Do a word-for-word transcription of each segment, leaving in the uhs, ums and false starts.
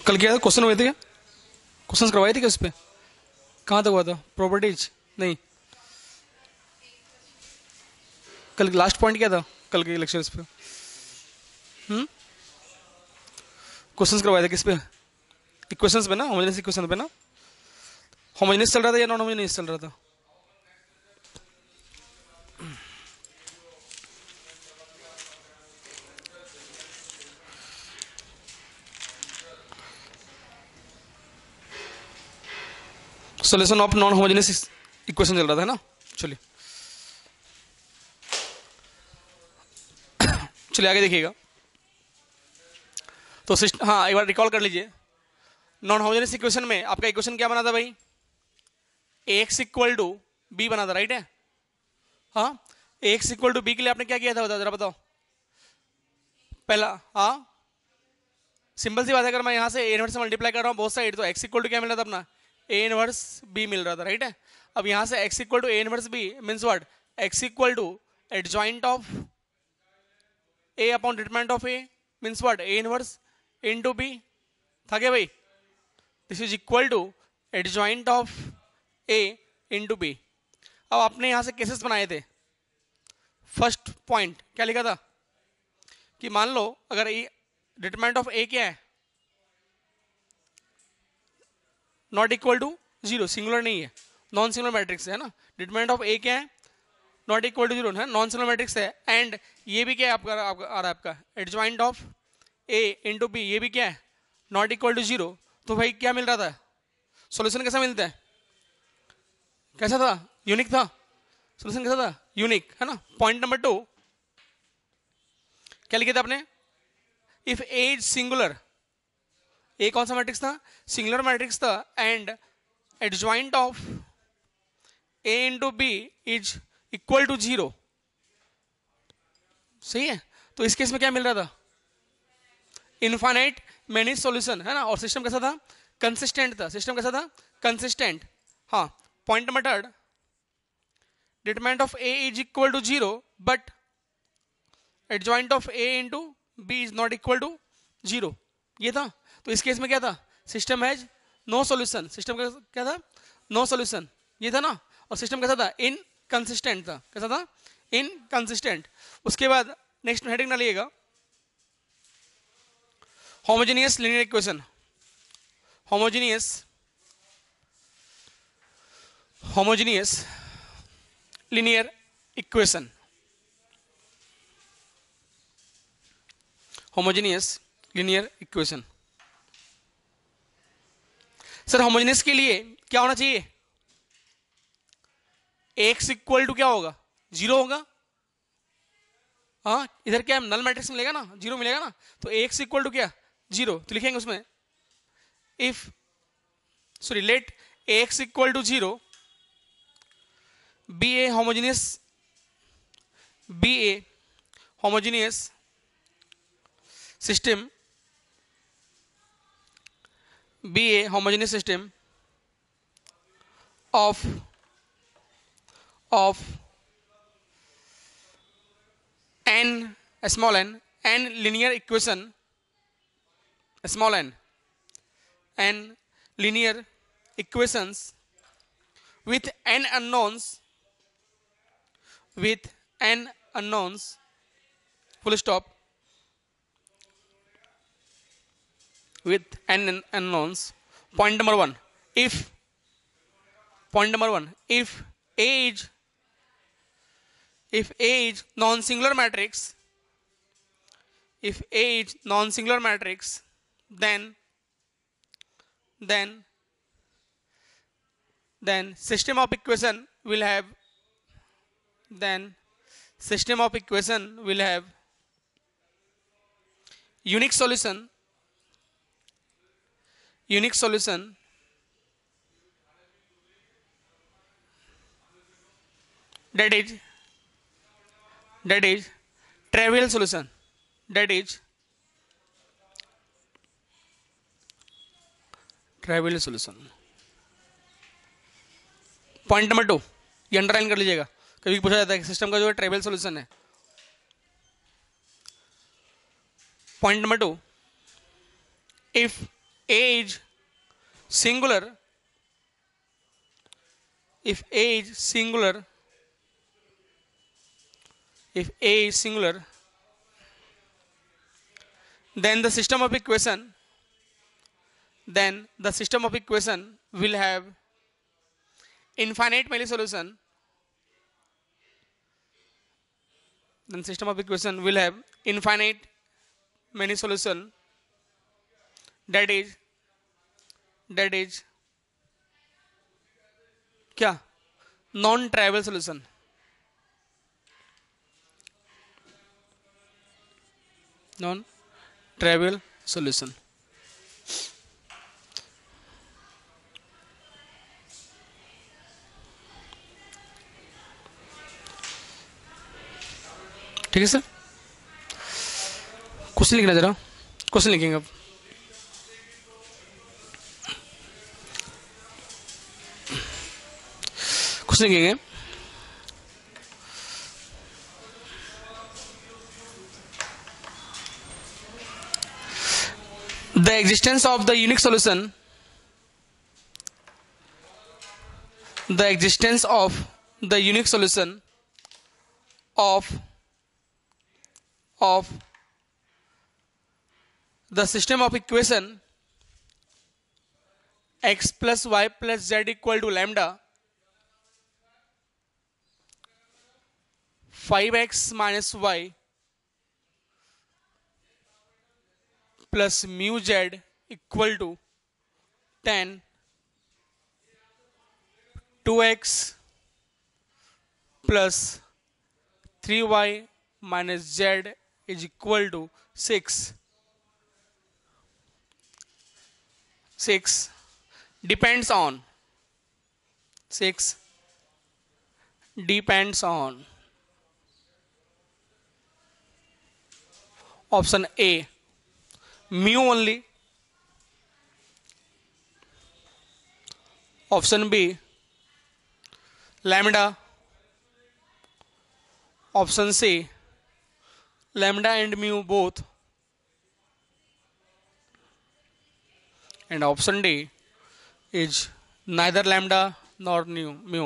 कल क्या क्वेश्चन हुए थे क्या? क्वेश्चंस करवाए थे क्या उस पर? कहाँ तक हुआ था? प्रॉपर्टीज नहीं, कल लास्ट पॉइंट क्या था कल के लेक्चर्स पे? हम्म क्वेश्चंस करवाए थे किस पे? इक्वेशंस पे ना, होमोजेनियस इक्वेशन पे ना। होमोजेनियस चल रहा था या नॉन होमोजेनियस चल रहा था? Solution of non homogeneous equation चल रहा था ना। चलिए चलिए आगे देखिएगा। तो सिस्टम, हाँ एक बार रिकॉल कर लीजिए। नॉन होमोजेनियस इक्वेशन में आपका इक्वेशन क्या बना था भाई? एक्स इक्वल टू बी बना था, राइट है? हाँ, एक्स इक्वल टू बी के लिए आपने क्या किया था बताओ जरा बताओ पहला। हाँ सिंपल सी बात है, अगर मैं यहाँ से ए इनवर्स से मल्टीप्लाई कर रहा हूँ बहुत साइड, तो एक्स इक्वल टू क्या मिल रहा था अपना? ए इनवर्स बी मिल रहा था, राइट है? अब यहाँ से x equal to A inverse B means what? X equal to adjoint of A upon determinant of A means what? A inverse into B था क्या भाई? This is equal to adjoint of A into B. अब आपने यहां से cases बनाए थे। First point क्या लिखा था कि मान लो अगर ए डिटरमिनेंट ऑफ ए क्या है? Not equal to zero, singular नहीं है, नॉन सिंगुलर मैट्रिक्स है ना। डिटरमिनेंट ऑफ ए क्या है? नॉट इक्वल टू जीरो है, नॉन सिंगुलर मैट्रिक्स है। एंड ये भी क्या है आपका, आपका आ रहा है आपका adjoint of A into B, ये भी क्या है? Not equal to zero. तो भाई क्या मिल रहा था? सॉल्यूशन कैसा मिलता है? कैसा था? यूनिक था। सॉल्यूशन कैसा था? यूनिक है ना। पॉइंट नंबर टू क्या लिखे थे आपने? If A is singular, A कौन सा मैट्रिक्स था? सिंगुलर मैट्रिक्स था। And adjoint of A into B is equal to zero, सही है? तो इस केस में क्या मिल रहा था? इनफाइनाइट मैनी सॉल्यूशन है ना। और सिस्टम कैसा था? कंसिस्टेंट था। सिस्टम कैसा था? कंसिस्टेंट। हाँ, point number third, determinant of A is equal to zero but adjoint of A into B is not equal to zero, ये था। तो इस केस में क्या था? System has no solution. System क्या था? नो सॉल्यूशन, ये था ना। और सिस्टम कैसा था? इनकंसिस्टेंट था। कैसा था? इनकंसिस्टेंट। उसके बाद नेक्स्ट हेडिंग डालिएगा, homogeneous linear equation. Homogeneous homogeneous linear equation. Homogeneous linear equation. Sir homogeneous के लिए क्या होना चाहिए? एक्स इक्वल टू क्या होगा? जीरो होगा। हाँ, इधर क्या नल मैट्रिक्स मिलेगा ना, जीरो मिलेगा ना। तो एक्स इक्वल टू क्या? जीरो। तो लिखेंगे उसमें if sorry let x equal to zero be a homogeneous be a homogeneous system be a homogeneous system of of n small n n linear equation small n n linear equations with n unknowns with n unknowns full stop with n unknowns. Point number one, if point number one if A is if A is non-singular matrix if A is non-singular matrix then then then system of equation will have then system of equation will have unique solution unique solution that is that is trivial solution that is trivial solution. Point number two ये underline कर लीजिएगा, कभी पूछा जाता है कि system का जो है ट्राइवल सॉल्यूशन है। Point number two, if A is singular, if A is singular, if A is singular, then the system of equation, then the system of equation will have infinite many solution. Then system of equation will have infinite many solution. That is, that is क्या? Non-trivial solution. Non-trivial solution. ठीक है sir, question लिखना जरा, question लिखेंगे अब. Question लिखेंगे. The existence of the unique solution, the existence of the unique solution of of the system of equation x plus y plus z equal to lambda five x minus y plus mu z equal to ten, two x plus three y minus z is equal to six. six depends on, six depends on option A, mu only, option B, lambda, option C, lambda and mu both, and option D is neither lambda nor mu, mu.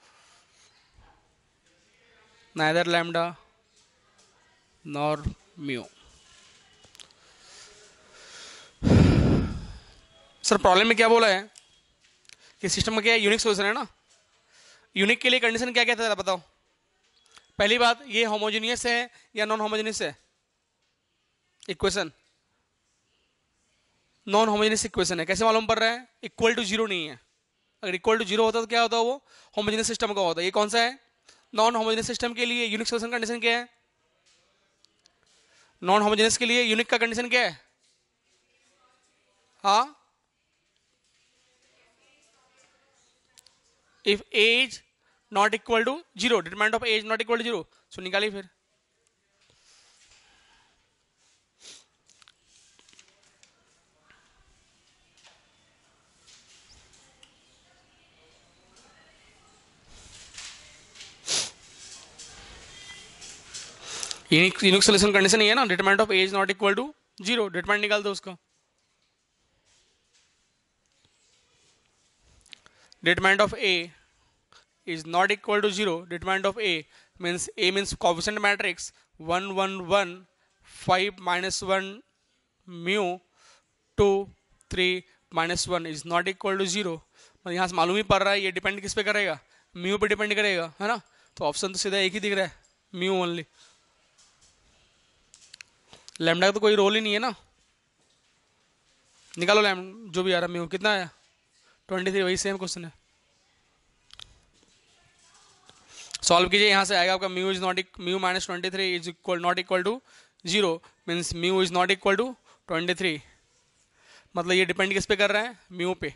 Neither lambda nor mu. Sir problem में क्या बोला है कि system में क्या है, unique solution है ना. यूनिक के लिए कंडीशन क्या क्या था बताओ. पहली बात, ये होमोजेनियस है या नॉन होमोजेनियस है इक्वेशन. नॉन होमोजेनियस इक्वेशन है. कैसे मालूम पड़ रहा है? इक्वल टू जीरो नहीं है. अगर इक्वल टू जीरो होता तो क्या होता, वो होमोजेनियस सिस्टम का होता. ये कौन सा है? नॉन होमोजेनियस सिस्टम के लिए यूनिक सोल्यूशन कंडीशन क्या है? नॉन होमोजेनियस के लिए यूनिक का कंडीशन क्या है? हाँ, if a is not equal to zero, determinant of a is not equal to zero, so निकालिए फिर. यूनिक यूनिक सोल्यूशन कंडीशन ये है ना, determinant of a is not equal to zero, determinant निकाल दो उसका. Determinant of a is not equal to zero, determinant of A means A means coefficient matrix one one one, five minus one, mu two three minus one is not equal to zero. मतलब यहाँ से मालूम ही पड़ रहा है ये depend किस पे करेगा, म्यू पे डिपेंड करेगा, है ना. तो ऑप्शन तो सीधा एक ही दिख रहा है, म्यू ओनली. लैम्डा का तो कोई रोल ही नहीं है ना. निकालो लैम जो भी आ रहा, म्यू कितना आया? Twenty three. वही सेम क्वेश्चन है. सॉल्व कीजिए, यहाँ से आएगा आपका mu is not mu minus twenty three is equal not equal to zero, means mu is not equal to twenty three. मतलब ये डिपेंड किस पे कर रहा है? म्यू पे.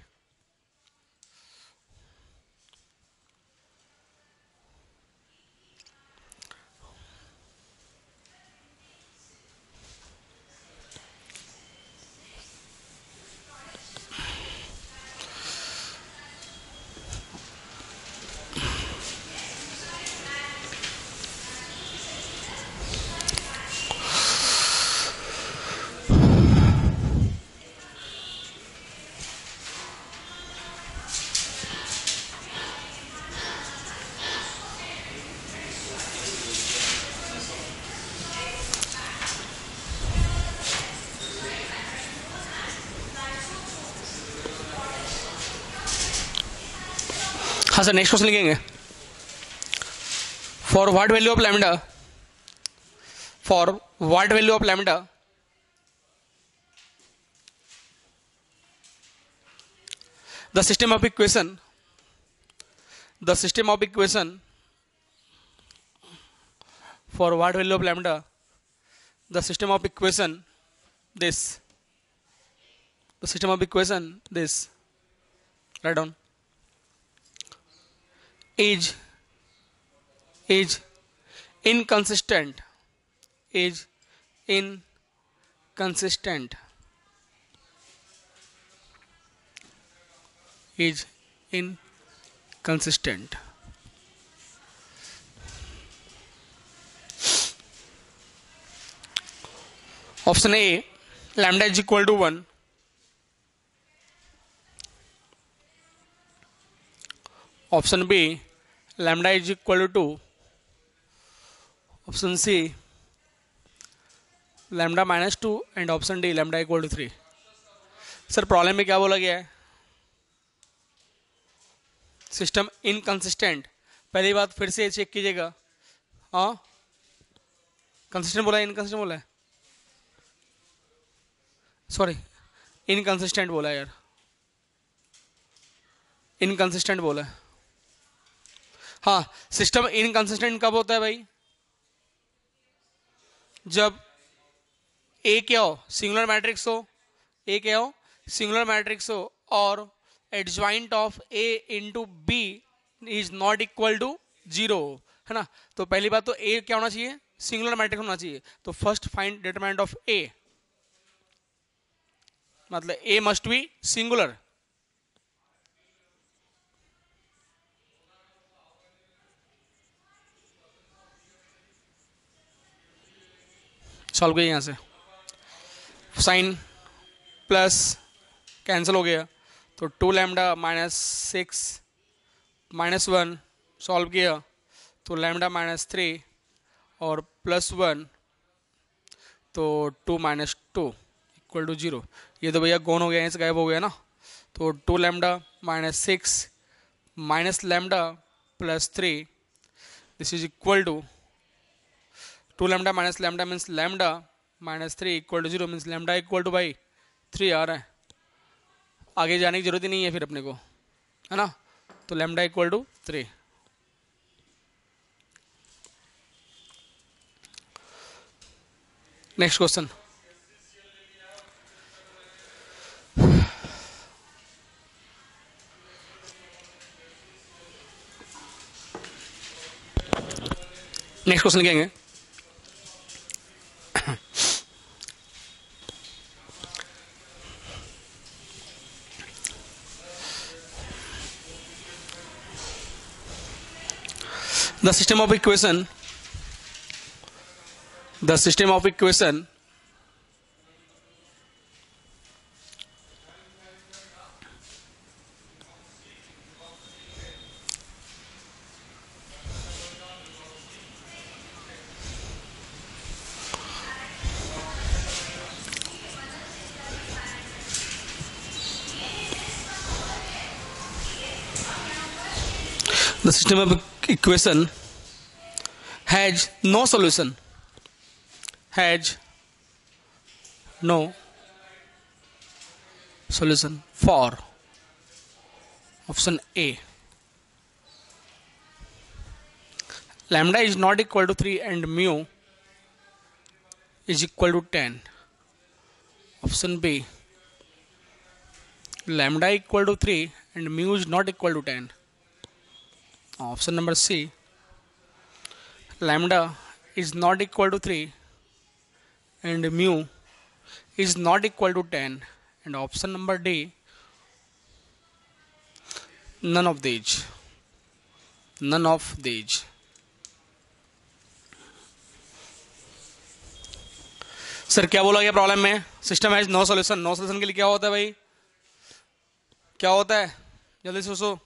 हाँ सर, नेक्स्ट क्वेश्चन लिखेंगे. For what value of lambda, for what value of lambda the system of equation, the system of equation for what value of lambda, the system of equation this, the system of equation this, write down, is is inconsistent, is inconsistent, is inconsistent. Option A, lambda is equal to one. Option B, lambda is equal to two. Option C, lambda minus two, and option D, lambda equal to three. Sir problem में क्या बोला गया है? System inconsistent. पहली बात फिर से check कीजिएगा. हाँ, कंसिस्टेंट बोला है, इनकंसिस्टेंट बोला है? सॉरी, इनकंसिस्टेंट बोला है यार, इनकंसिस्टेंट बोला है. हाँ, सिस्टम इनकंसिस्टेंट कब होता है भाई? जब ए क्या हो, सिंगुलर मैट्रिक्स हो, ए क्या हो, सिंगुलर मैट्रिक्स हो, और adjoint of A into B is not equal to zero, है ना. तो पहली बात तो ए क्या होना चाहिए, सिंगुलर मैट्रिक्स होना चाहिए. तो first find determinant of A, मतलब A must be singular. Solve किया यहां से, साइन प्लस कैंसिल हो गया, तो two lambda minus six minus one, solve किया तो लैम्डा माइनस थ्री और प्लस वन, तो two minus two equal to zero. ये तो भैया गौन हो गया, यहाँ से गायब हो गया ना. तो two lambda minus six minus lambda plus three, this is equal to two lambda minus lambda means lambda minus three equal to zero, means lambda equal to by three आ रहा है. आगे जाने की जरूरत ही नहीं है फिर अपने को, है ना. तो lambda equal to three. Next question. Next question लिखेंगे. The system of equation, the system of equation the system of equation has no solution, has no solution for option A, lambda is not equal to three and mu is equal to ten. Option B, lambda equal to three and mu is not equal to ten. Option number C, lambda is not equal to three and mu is not equal to ten. And option number D, none of these, none of these. Sir क्या बोला गया problem में? System has no solution. No solution के लिए क्या होता है भाई? क्या होता है? जल्दी से सोचो.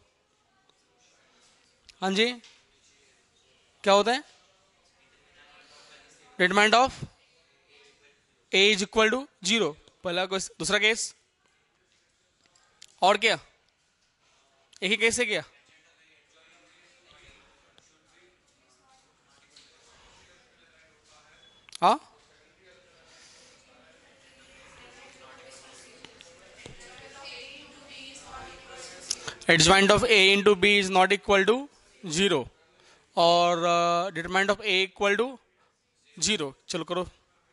हाँ जी, क्या होता है? Determinant of A is equal to zero, पहला केस. दूसरा केस और क्या? एक ही केस है क्या? हाँ, adjoint of A into B is not equal to zero और determinant of A equal to zero. चलो करो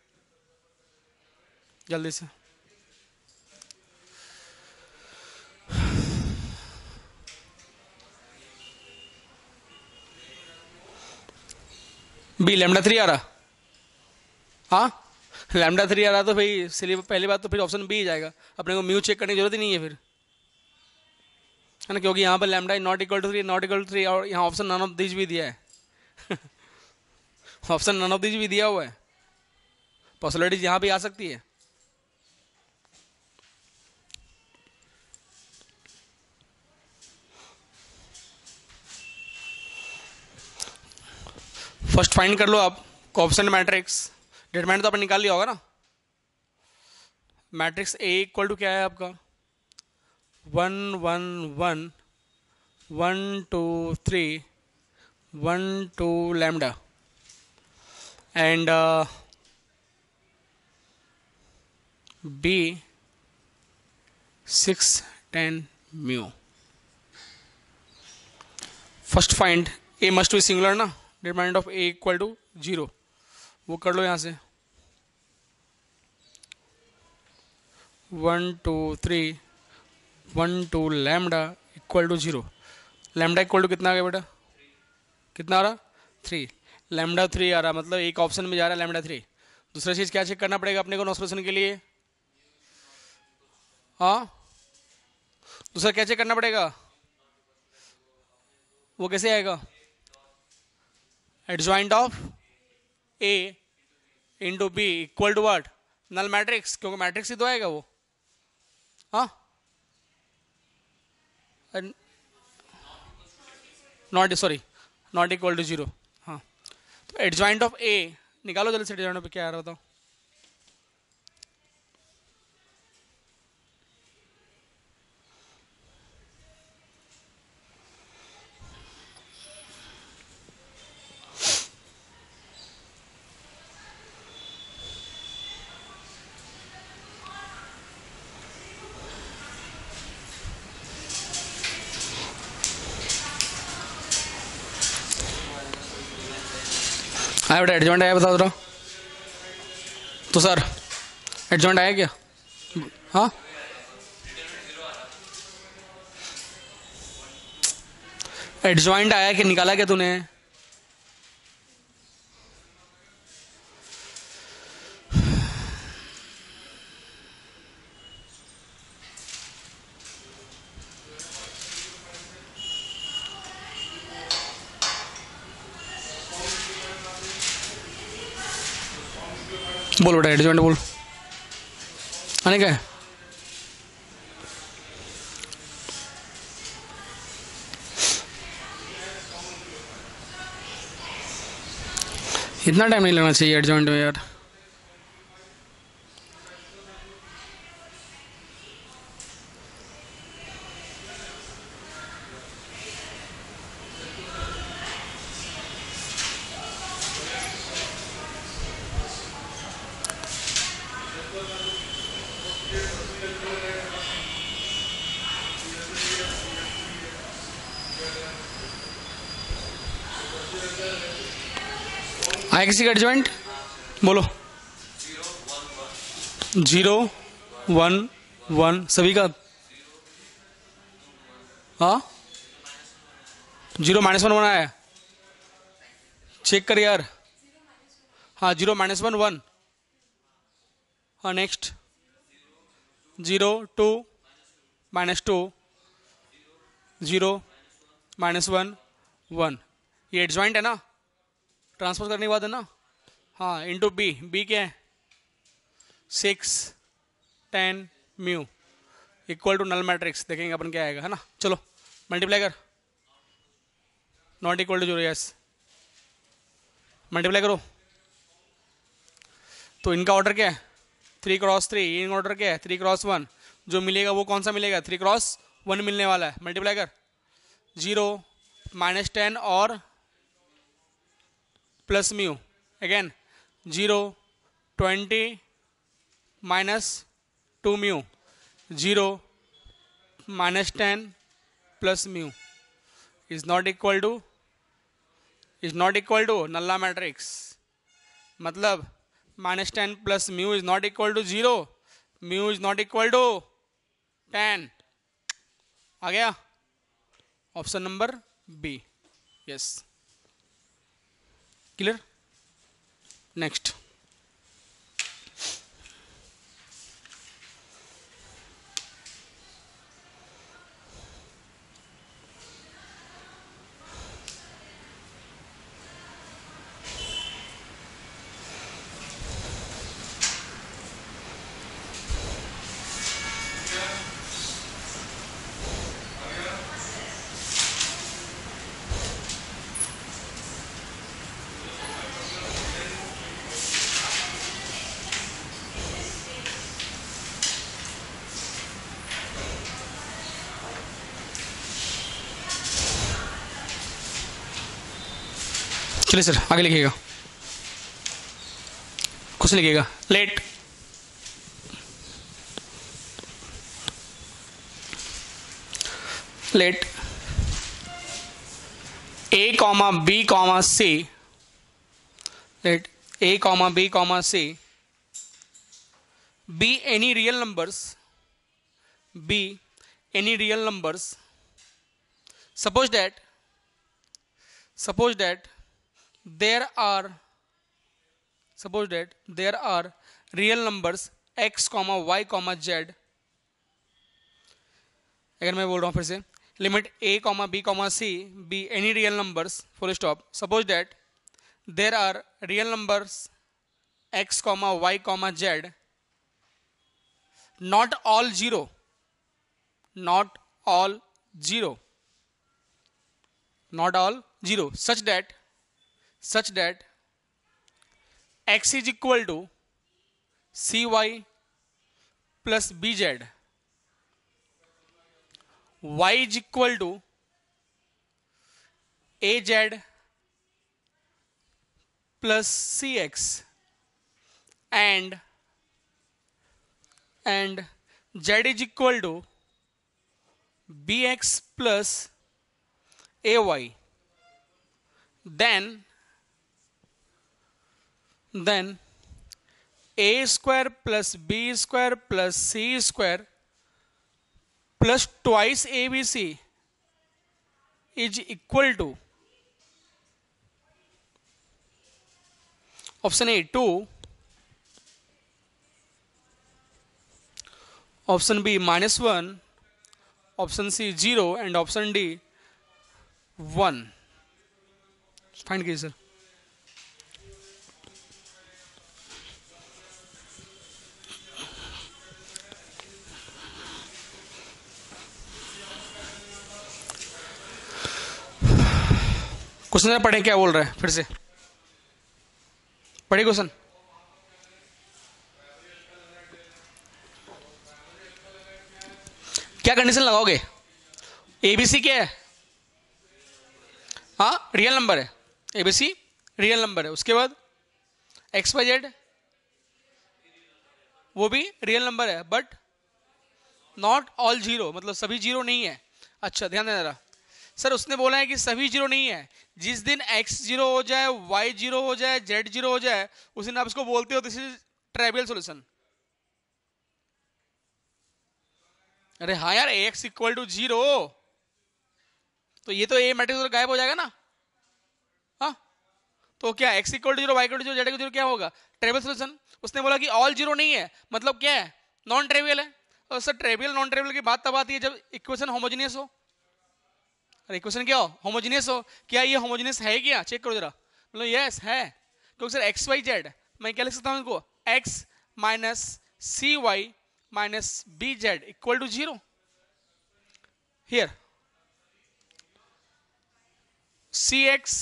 जल्दी से। बी लैम्डा थ्री आ रहा, हाँ लैम्डा थ्री आ रहा तो भाई सिली पहली बात तो फिर ऑप्शन बी जाएगा, अपने को म्यू चेक करने की जरूरत ही नहीं है फिर, है ना, क्योंकि यहाँ पर lambda not equal to three not equal to three और यहाँ ऑप्शन नन ऑफ दिस भी दिया है ऑप्शन नन ऑफ दिस भी दिया हुआ है, पॉसिबिलिटीज यहाँ भी आ सकती है। फर्स्ट फाइंड कर लो आप कोएफिशिएंट मैट्रिक्स, डिटरमिनेंट तो आपने निकाल लिया होगा ना। मैट्रिक्स ए इक्वल टू क्या है आपका, one one one one two three one two lambda and B six ten mu. First find A must be singular ना, determinant of A equal to zero, वो कर लो यहाँ से। One two three one two lambda equal to zero, lambda equal to कितना आ गया बेटा, कितना आ रहा, थ्री, लैम्डा थ्री आ रहा, मतलब एक ऑप्शन में जा रहा है लैम्डा थ्री। दूसरा चीज़ क्या चेक करना पड़ेगा अपने को नॉस्पेशन के लिए, हाँ दूसरा क्या चेक करना पड़ेगा, वो कैसे आएगा, adjoint of A into B equal to what, null matrix, क्योंकि मैट्रिक्स ही तो आएगा वो, हाँ not sorry not equal to zero, हाँ तो एडजॉइंट ऑफ ए निकालो जल्दी से, एडजॉइंट ऑफ क्या आ रहा बताओ, हाँ बेटा एडजॉइंट आया बताओ जरा, तो सर एडजॉइंट आया क्या, हाँ एडजॉइंट आया कि निकाला क्या तूने, बोल बेटा एडजॉइंट बोल, आने क्या है, इतना टाइम नहीं लगना चाहिए एडजॉइंट में यार, आया किसी का एडजॉइंट, बोलो, जीरो वन वन सभी का, हाँ जीरो माइनस वन वन आया, चेक कर यार, हाँ जीरो माइनस वन वन, हाँ next zero two minus two zero minus one one, ये एडजॉइंट है ना, ट्रांसफर करने के बाद है ना, हाँ इंटू बी, बी क्या है six ten mu equal to null matrix, देखेंगे अपन क्या आएगा, है ना, चलो मल्टीप्लाई कर, not equal to zero, yes multiply करो, तो इनका ऑर्डर क्या है थ्री क्रॉस थ्री, इनका ऑर्डर क्या है थ्री क्रॉस वन, जो मिलेगा वो कौन सा मिलेगा, थ्री क्रॉस वन मिलने वाला है, मल्टीप्लाई कर, जीरो माइनस टेन और plus mu, again zero twenty minus two mu, zero minus ten plus mu is not equal to is not equal to null matrix, मतलब minus ten plus mu is not equal to zero, mu is not equal to ten. आ गया option number B, yes clear. Next चलिए sir आगे लिखिएगा, कुछ लिखिएगा। Let let A comma B comma C, let A comma B comma C be any real numbers, be any real numbers, suppose that suppose that there are suppose that there are real numbers x comma y comma z। अगर मैं बोल रहा हूं फिर से, limit a comma b comma c be any real numbers full stop, suppose that there are real numbers x comma y comma z, not all zero, not all zero, not all zero, such that such that x is equal to cy plus bz, y is equal to az plus cx, and and z is equal to bx plus ay, then then a square plus b square plus c square plus twice abc is equal to option A two, option B minus one, option C zero, and option D one। Find कीजिए sir. Question पढ़े क्या बोल रहा है, फिर से पढ़े question. क्या कंडीशन लगाओगे? एबीसी क्या है? हाँ रियल नंबर है, एबीसी रियल नंबर है। उसके बाद एक्स वाई जेड वो भी रियल नंबर है, बट नॉट ऑल जीरो, मतलब सभी जीरो नहीं है। अच्छा ध्यान देना जरा सर, उसने बोला है कि सभी जीरो नहीं है। जिस दिन एक्स जीरो हो जाए, वाई जीरो हो जाए, जेड जीरो हो जाए, उस दिन आप इसको बोलते हो दिस इज ट्राइवियल सॉल्यूशन। अरे हाँ यार, एक्स इक्वल टू जीरो, तो ये तो ए मैट्रिक्स गायब हो जाएगा ना। हाँ तो क्या x equal to zero, y equal to zero, z equal to zero क्या होगा? Trivial solution. उसने बोला कि ऑल जीरो नहीं है, मतलब क्या है? नॉन ट्राइवियल है। और सर ट्राइवियल नॉन ट्राइवियल की बात तब आती है जब इक्वेशन होमोजेनियस हो। अरे इक्वेशन क्या हो? होमोजेनियस हो। क्या ये होमोजेनियस है क्या? चेक करो जरा। मतलब यस है, क्योंकि सर एक्स वाई जेड मैं क्या लिख सकता हूँ इनको? X minus C y minus B z equal to zero. Here C x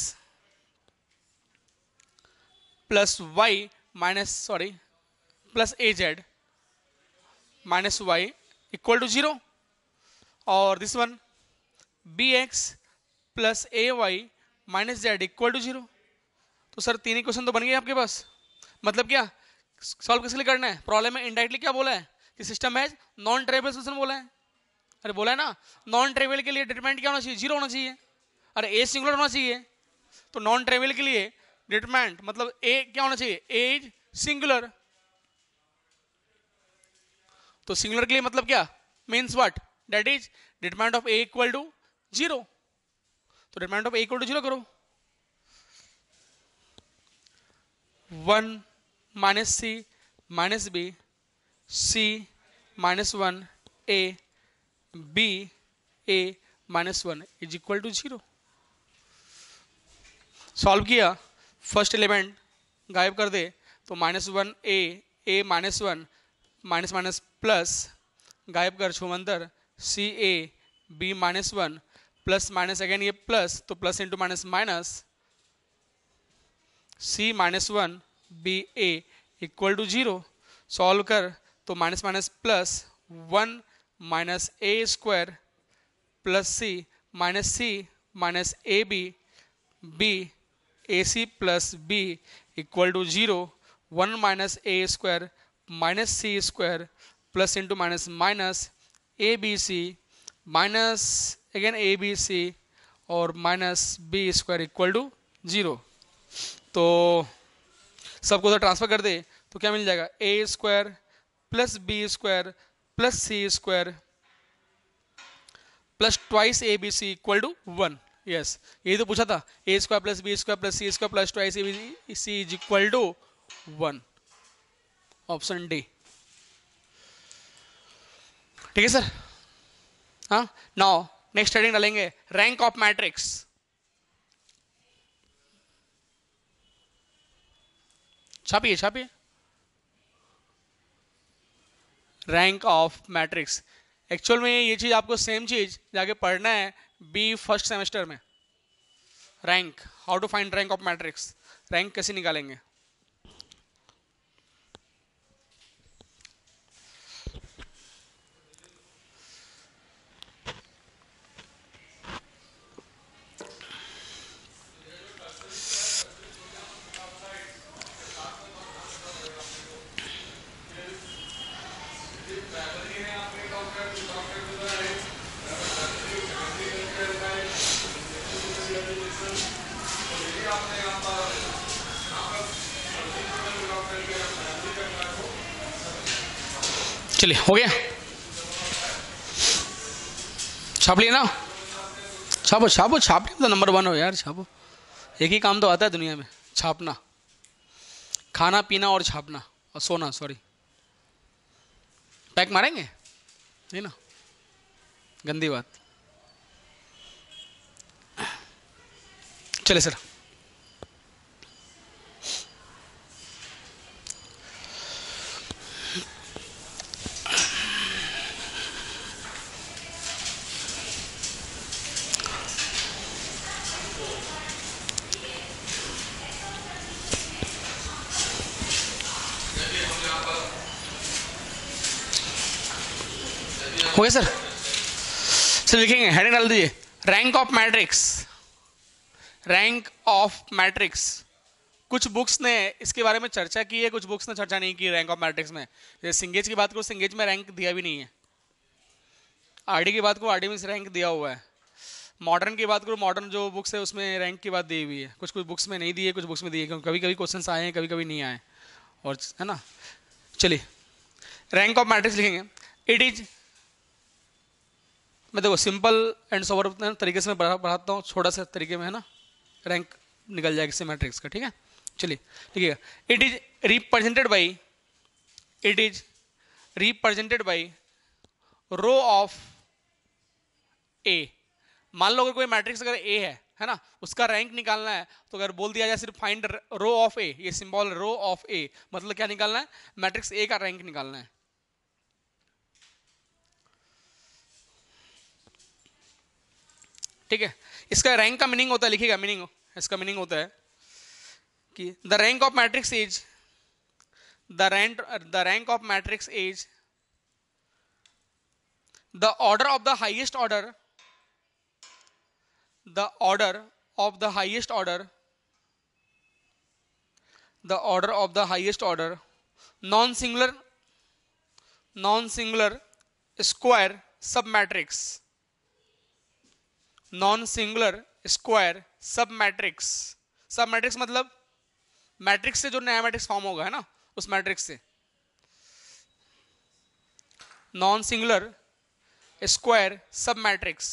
plus y minus sorry plus A z minus y equal to zero, और this one B x plus A y minus z equal to zero. तो sir तीन equation तो बन गए आपके पास। मतलब क्या? Solve किसके लिए करना है? प्रॉब्लम में इनडायरेक्टली क्या बोला है कि system has non trivial solution बोला है। अरे बोला है ना, नॉन ट्राइवल के लिए डिटरमिनेंट क्या होना चाहिए? जीरो होना चाहिए। अरे ए सिंगुलर होना चाहिए, तो नॉन ट्राइवल के लिए डिटरमिनेंट मतलब ए क्या होना चाहिए? A is singular. तो सिंगुलर के लिए मतलब क्या? Means what? That is determinant of A equal to zero. तो determinant of A equal to zero करो, one minus C minus B, C minus one, A B A minus one is equal to zero. Solve किया, first element गायब कर दे तो minus one A, A minus one, minus minus plus गायब कर छुमंतर, C A B minus one plus minus again ये plus, तो plus into minus minus, C minus one B A equal to zero. Solve कर तो minus minus plus one minus A square plus C minus C minus A B B A C plus B equal to zero. One minus A square minus C square plus into minus minus A B C minus again A B C और minus B square equal to zero. तो सबको उधर transfer कर दे तो क्या मिल जाएगा? A square plus B square plus C square plus twice A B C equal to one. Yes, यही तो पूछा था, A square plus B square plus C square plus twice A B C is equal to one. Option D. ठीक है sir. हाँ, now next heading डालेंगे rank of matrix. छापिए छापिए, रैंक ऑफ मैट्रिक्स। एक्चुअल में ये चीज आपको सेम चीज जाके पढ़ना है बी फर्स्ट सेमेस्टर में। Rank, how to find rank of matrix, rank कैसे निकालेंगे। चलिए, हो गया, छाप लिया ना? छापो छापो छाप लिया तो नंबर वन हो यार, छापो। एक ही काम तो आता है दुनिया में, छापना। खाना पीना और छापना और सोना, सॉरी। पैक मारेंगे नहीं ना, गंदी बात। चले सर। हो गया सर। सर लिखेंगे, हेडिंग डाल दीजिए rank of matrix. Rank of matrix. कुछ बुक्स ने इसके बारे में चर्चा की है, कुछ बुक्स ने चर्चा नहीं की रैंक ऑफ मैट्रिक्स में। जैसे सिंगेज की बात करो, सिंगेज में रैंक दिया भी नहीं है। आरडी की बात करो, आरडी में रैंक दिया हुआ है। मॉडर्न की बात करो, मॉडर्न जो बुक्स है उसमें रैंक की बात दी हुई है। कुछ कुछ बुक्स में नहीं दी है, कुछ बुक्स में दी है, क्योंकि कभी कभी क्वेश्चंस आए हैं, कभी कभी नहीं आए, और है ना। चलिए, रैंक ऑफ मैट्रिक्स लिखेंगे। इट इज, मैं देखो सिंपल एंड सोबर तरीके से मैं पढ़ाता हूँ, छोटा सा तरीके में, है ना, रैंक निकल जाएगा इससे मैट्रिक्स का। ठीक है, चलिए लिखिएगा। It is represented by, it is represented by row of A. मान लो अगर कोई मैट्रिक्स अगर ए है है ना, उसका रैंक निकालना है, तो अगर बोल दिया जाए सिर्फ फाइंड रो ऑफ ए, ये सिंबल रो ऑफ ए, मतलब क्या निकालना है? मैट्रिक्स ए का रैंक निकालना है। ठीक है, इसका रैंक का मीनिंग होता है, लिखिएगा मीनिंग, इसका मीनिंग होता है कि the rank of matrix is, the rank the rank of matrix is the order of the highest order, the order of the highest order, the order of the highest order non singular non singular square sub matrix, non singular square sub matrix. Sub matrix मतलब matrix से जो नया matrix form होगा, है ना, उस matrix से। Non singular square sub matrix.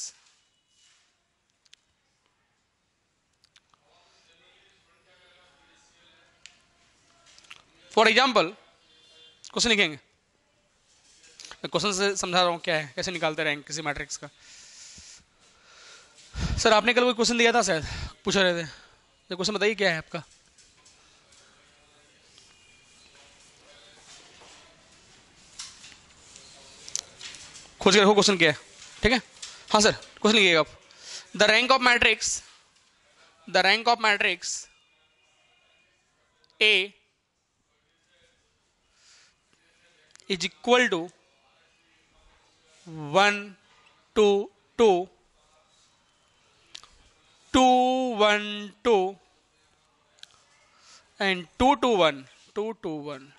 For example question लिखेंगे, क्वेश्चन से समझा रहा हूं क्या है, कैसे निकालते रैंक किसी मैट्रिक्स का। सर आपने कल कोई क्वेश्चन दिया था शायद, पूछ रहे थे, ये क्वेश्चन बताइए क्या है आपका। खोज के रखो क्वेश्चन क्या है, ठीक है। हाँ सर क्वेश्चन लिखिएगा आप। The rank of matrix the rank of matrix A is equal to one two two two one two and two two one two two one.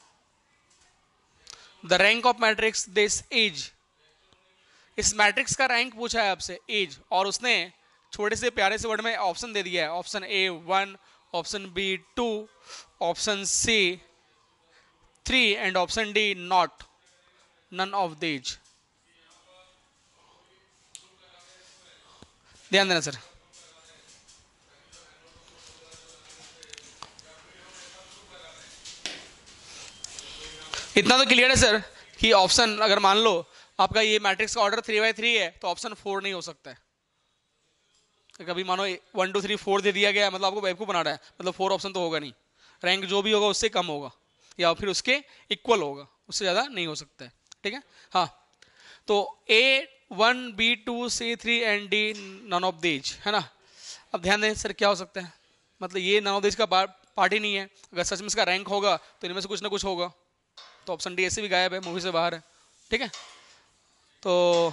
The rank of matrix this is, इस matrix का rank पूछा है आपसे as, और उसने छोटे से प्यारे से वर्ड में ऑप्शन दे दिया है, option A one, option B two, option C three and option D not, none of these. ध्यान देना सर। इतना तो क्लियर है सर कि ऑप्शन, अगर मान लो आपका ये मैट्रिक्स का ऑर्डर थ्री बाई थ्री है तो ऑप्शन फोर नहीं हो सकता है। कभी मानो वन टू थ्री फोर दे दिया गया, मतलब आपको बेवकूफ बना रहा है, मतलब फोर ऑप्शन तो होगा नहीं, रैंक जो भी होगा उससे कम होगा या फिर उसके इक्वल होगा, उससे ज़्यादा नहीं हो सकता है, ठीक है। हाँ तो A one B two C three and D none of these, है ना। अब ध्यान दें सर क्या हो सकता है, मतलब ये नन ऑफ दीज का पार्ट ही नहीं है, अगर सच में इसका रैंक होगा तो इनमें से कुछ ना कुछ होगा, तो ऑप्शन डी ऐसे भी गायब है, मूवी से बाहर है, ठीक है। तो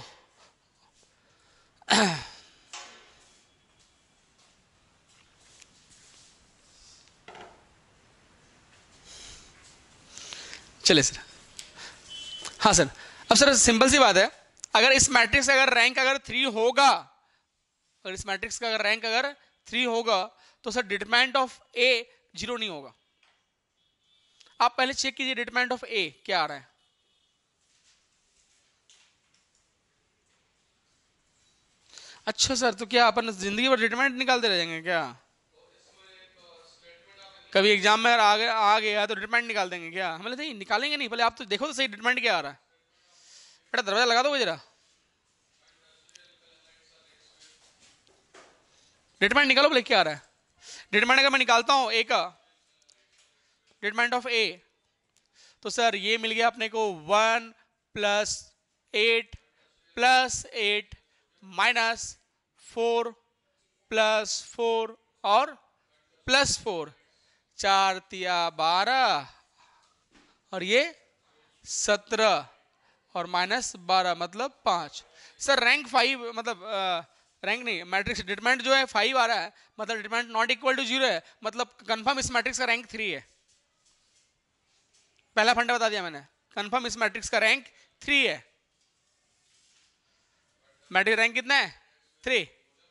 चलिए सर। हाँ सर, अब सर सिंपल सी बात है, अगर इस मैट्रिक्स का अगर रैंक अगर थ्री होगा, अगर इस मैट्रिक्स का अगर रैंक अगर थ्री होगा तो sir determinant of A zero नहीं होगा। आप पहले चेक कीजिए डिटरमिनेंट ऑफ ए क्या आ रहा है। अच्छा सर, तो क्या अपन जिंदगी भर डिटरमिनेंट निकालते रह जाएंगे क्या? कभी एग्जाम में आ गया आ गया तो डिटरमिनेंट निकाल देंगे क्या? हम बोले नहीं निकालेंगे नहीं, पहले आप तो देखो तो सही डिटरमिनेंट क्या आ रहा है। बेटा दरवाजा लगा दो जरा, डिटरमिनेंट निकालो बोले क्या आ रहा है। डिटरमिनेंट अगर मैं निकालता हूं ए का, डिटरमिनेंट ऑफ ए, तो सर ये मिल गया अपने को one plus eight plus eight minus four plus four और प्लस फोर, चार तिया बारह और ये सत्रह और माइनस बारह मतलब पांच। सर रैंक फाइव, मतलब रैंक नहीं, मैट्रिक्स डिटरमिनेंट जो है फाइव आ रहा है, मतलब determinant not equal to zero है, मतलब कंफर्म इस मैट्रिक्स का रैंक थ्री है। पहला फंडा बता दिया मैंने, कंफर्म इस मैट्रिक्स का रैंक थ्री है। मैट्रिक्स रैंक कितना है? थ्री।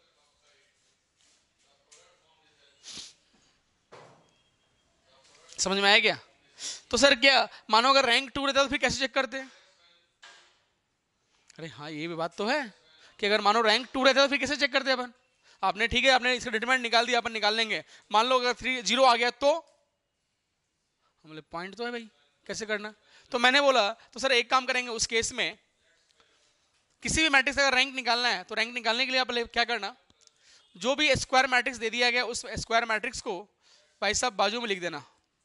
समझ में आया क्या? तो सर क्या मानो अगर रैंक टू रहता तो फिर कैसे चेक करते? अरे हाँ ये भी बात तो है कि अगर मानो रैंक टू रहता तो फिर कैसे चेक करते अपन? आपने ठीक है, आपने इसका डिटरमिनेंट निकाल दिया, अपन निकाल लेंगे। मान लो अगर थ्री जीरो आ गया तो हम बोले पॉइंट तो है भाई, कैसे करना? तो मैंने बोला तो सर एक काम करेंगे, उस केस में किसी भी मैट्रिक्स का रैंक निकालना है तो रैंक निकालने के लिए आप क्या करना, जो भी स्क्वायर मैट्रिक्स दे दिया गया उस स्क्वायर मैट्रिक्स को भाई साहब बाजू में लिख देना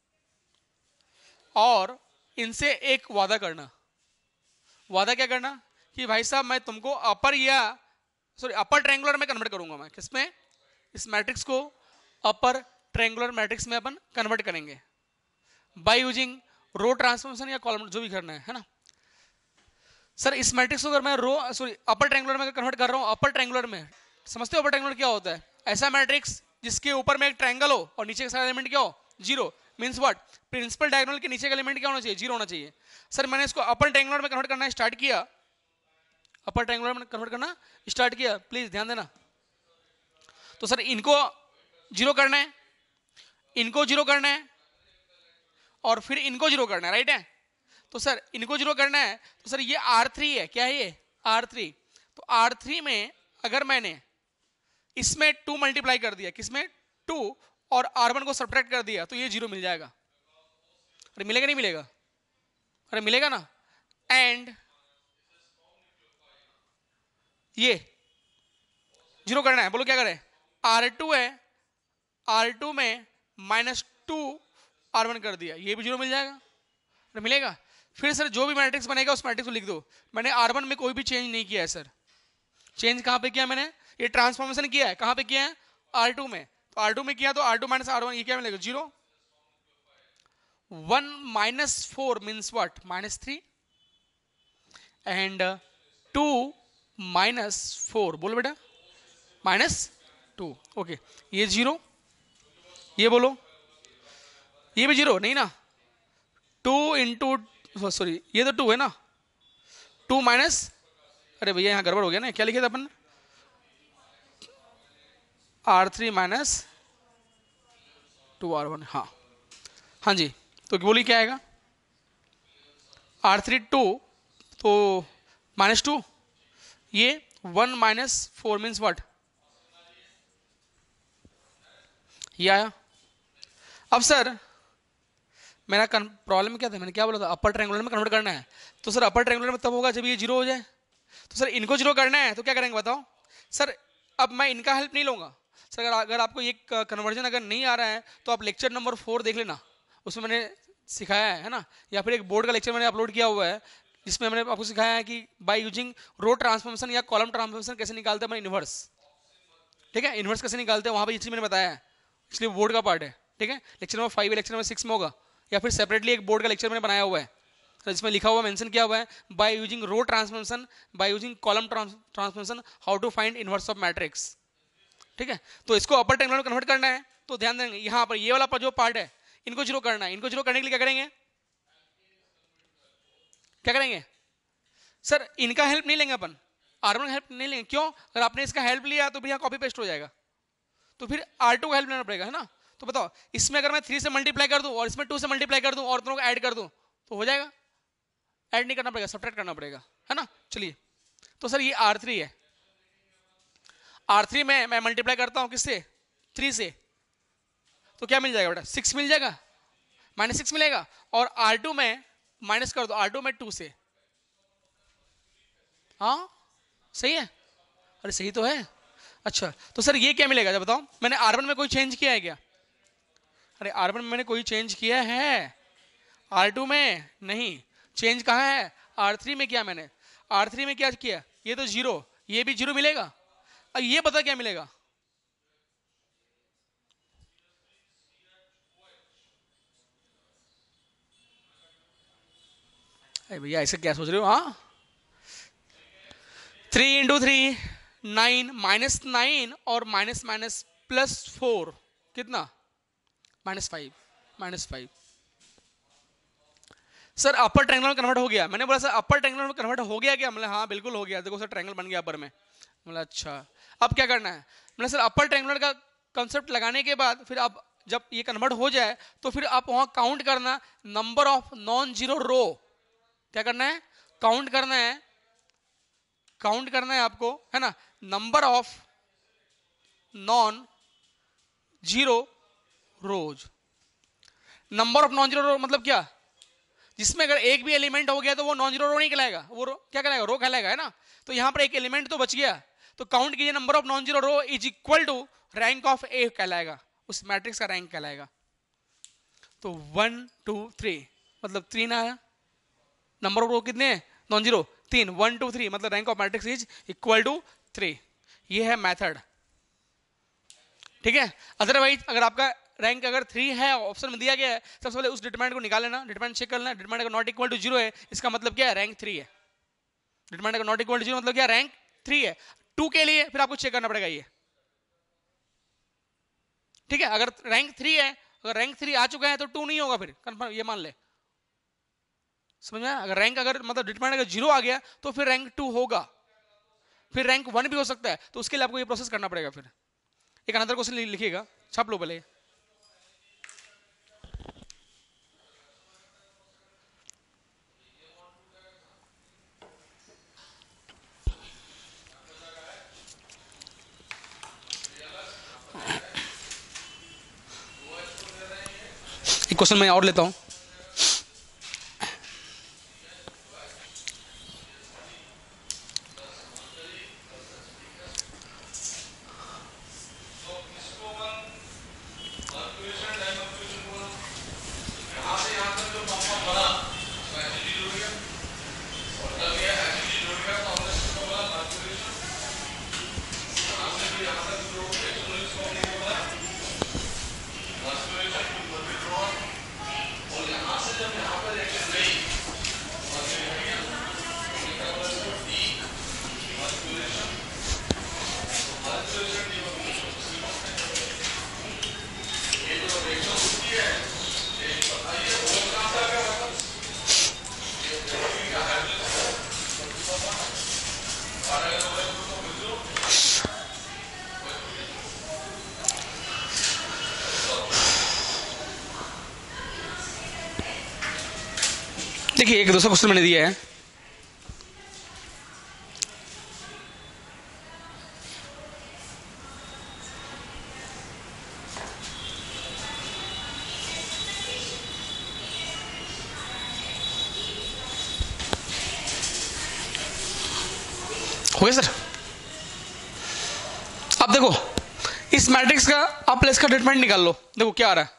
और इनसे एक वादा करना। वादा क्या करना कि भाई साहब मैं तुमको अपर या सॉरी अपर ट्रायंगुलर में कन्वर्ट करूंगा। मैं किसमें? इस मैट्रिक्स को अपर ट्रायंगुलर मैट्रिक्स में अपन कन्वर्ट करेंगे बाय यूजिंग रो ट्रांसफॉर्मेशन या कॉलम, जो भी करना है, है ना। सर इस मैट्रिक्स को अगर मैं रो सॉरी अपर ट्रायंगुलर में कन्वर्ट कर रहा हूं, अपर ट्रायंगुलर में, समझते हो अपर ट्रायंगुलर क्या होता है? ऐसा मैट्रिक्स जिसके ऊपर में एक ट्रायंगल हो और नीचे का सारा एलिमेंट क्या हो? Zero. Means what, principal diagonal के नीचे का एलिमेंट क्या होना चाहिए, जीरो होना चाहिए। सर मैंने इसको अपर ट्रायंगुलर में कन्वर्ट करना स्टार्ट किया, अपर ट्रायंगुलर में कन्वर्ट करना स्टार्ट किया, प्लीज ध्यान देना। तो सर इनको जीरो करना है, इनको जीरो करना है और फिर इनको जीरो करना है, राइट है। तो सर इनको जीरो करना है, तो सर ये आर थ्री है, क्या है ये आर थ्री। तो आर थ्री में अगर मैंने इसमें टू मल्टीप्लाई कर दिया, किसमें टू, और आर वन को सब्ट्रैक्ट कर दिया, तो ये जीरो मिल जाएगा। अरे मिलेगा नहीं मिलेगा, अरे मिलेगा ना। एंड ये जीरो करना है, बोलो क्या करें, आर टू है, आर टू में माइनस टू आर वन कर दिया, ये भी जीरो मिल जाएगा, अरे मिलेगा। फिर सर जो भी मैट्रिक्स बनेगा उस मैट्रिक्स को लिख दो। मैंने आर वन में कोई भी चेंज नहीं किया है सर, चेंज कहां पे किया मैंने, ये ट्रांसफॉर्मेशन किया है, कहां पे किया है आर टू में। तो आर टू में किया तो R two minus R one, ये क्या मिलेगा zero. One minus four means what, minus three, and two minus four, बोलो बेटा माइनस टू, ओके ये जीरो, ये बोलो ये भी जीरो नहीं ना, टू इंटू सॉरी ये तो टू है ना, टू माइनस, अरे भैया यहाँ गड़बड़ हो गया ना, क्या लिखे थे अपन, R three minus two R one, हाँ हाँ जी। तो बोली क्या आएगा, आर थ्री टू, तो माइनस टू, ये one minus four means what, ये आया। अब सर मेरा प्रॉब्लम क्या था, मैंने क्या बोला था, अपर ट्रायंगुलर में कन्वर्ट करना है। तो सर अपर ट्रायंगुलर में तब होगा जब ये जीरो हो जाए। तो सर इनको जीरो करना है तो क्या करेंगे बताओ। सर अब मैं इनका हेल्प नहीं लूंगा सर, अगर अगर आपको ये कन्वर्जन अगर नहीं आ रहा है तो आप लेक्चर नंबर फोर देख लेना, उसमें मैंने सिखाया है, है ना, या फिर एक बोर्ड का लेक्चर मैंने अपलोड किया हुआ है जिसमें मैंने आपको सिखाया है कि बाय यूजिंग रो ट्रांसफॉर्मेशन या कॉलम ट्रांसफॉर्मेशन कैसे निकालते हैं इनवर्स, ठीक है, इनवर्स कैसे निकालते हैं वहां पर ये चीज मैंने बताया है, इसलिए बोर्ड का पार्ट है, ठीक है। Lecture number five lecture number six में होगा, या फिर सेपरेटली एक बोर्ड का लेक्चर मैंने बनाया हुआ है तो जिसमें लिखा हुआ मेंशन किया हुआ है by using row transformation, by using column transformation, how to find inverse of matrix, ठीक है। तो इसको अपर ट्रायंगुलर में कन्वर्ट करना है तो ध्यान देंगे यहाँ पर ये वाला जो पार्ट है इनको जीरो करना है। इनको जीरो करने के लिए क्या करेंगे, क्या करेंगे सर, इनका हेल्प नहीं लेंगे अपन, आर वन हेल्प नहीं लेंगे, क्यों, अगर आपने इसका हेल्प लिया तो फिर यहाँ कॉपी पेस्ट हो जाएगा, तो फिर आर टू का हेल्प लेना पड़ेगा, है ना। तो बताओ इसमें अगर मैं थ्री से मल्टीप्लाई कर दूं और इसमें टू से मल्टीप्लाई कर दूं और दोनों को ऐड कर दूं तो हो जाएगा, ऐड नहीं करना पड़ेगा, सब्ट्रैक्ट करना पड़ेगा, है ना। चलिए तो सर ये आर थ्री है, आर थ्री में मैं मल्टीप्लाई करता हूं किससे, थ्री से, तो क्या मिल जाएगा बेटा, सिक्स मिल जाएगा, माइनस सिक्स मिलेगा, और आर टू में माइनस कर दो, आर टू में टू से, हाँ सही है, अरे सही तो है। अच्छा तो सर ये क्या मिलेगा जब बताओ, मैंने आर वन में कोई चेंज किया है क्या, अरे आर वन में मैंने कोई चेंज किया है, आर टू में नहीं, चेंज कहाँ है, आर थ्री में किया मैंने, आर थ्री में क्या किया, ये तो जीरो, ये भी जीरो मिलेगा, अब ये पता क्या मिलेगा, अरे भैया ऐसे क्या सोच रहे हो, हाँ three into three nine, minus nine और माइनस माइनस प्लस फोर, कितना minus five, minus five. Sir upper triangle में कन्वर्ट हो गया, मैंने बोला सर अपर ट्रायंगल में कन्वर्ट हो गया क्या, मतलब हाँ बिल्कुल हो गया, देखो सर ट्रायंगल बन गया अपर में, मतलब अच्छा अब क्या करना है, मतलब सर अपर ट्रायंगल का कंसेप्ट लगाने के बाद फिर आप जब ये कन्वर्ट हो जाए तो फिर आप वहां काउंट करना number of non zero row, क्या करना है, काउंट करना है, काउंट करना है आपको, है ना, number of non zero rows. Number of non zero row मतलब क्या, जिसमें अगर एक भी एलिमेंट हो गया तो वो नॉन जीरो रो नहीं कहलाएगा, वो रो क्या कहलाएगा, रो कहलाएगा, है ना। तो यहां पर एक एलिमेंट तो बच गया, तो काउंट कीजिए number of non zero row is equal to rank of A कहलाएगा, उस मैट्रिक्स का रैंक कहलाएगा। तो वन टू थ्री मतलब थ्री ना आया, नंबर ऑफ रो कितने नॉन जीरो, तीन, वन टू थ्री मतलब rank of matrix is equal to three, ये है मेथड, ठीक है। अदरवाइज अगर आपका रैंक अगर थ्री है ऑप्शन में दिया गया है, सबसे पहले उस डिटरमिनेंट को निकाल लेना, डिटरमिनेंट चेक कर लेना, डिटरमिनेंट अगर नॉट इक्वल टू जीरो है इसका मतलब क्या है, रैंक थ्री है, डिटरमिनेंट अगर नॉट इक्वल टू जीरो मतलब क्या, रैंक थ्री है। टू के लिए फिर आपको चेक करना पड़ेगा ये, ठीक है, अगर रैंक थ्री है अगर रैंक थ्री आ चुका है तो टू नहीं होगा, फिर कंफर्म ये मान ले, समझ में आया? अगर रैंक अगर मतलब डिटरमाइंट अगर जीरो आ गया तो फिर रैंक टू होगा, फिर रैंक वन भी हो सकता है, तो उसके लिए आपको ये प्रोसेस करना पड़ेगा। फिर एक अनदर क्वेश्चन लिखिएगा, छाप लो पहले। एक क्वेश्चन मैं और लेता हूं। देखिए एक दूसरा क्वेश्चन मैंने दिया है, हो गया सर? अब देखो इस मैट्रिक्स का आप प्लेस का डिटरमाइंट निकाल लो, देखो क्या आ रहा है।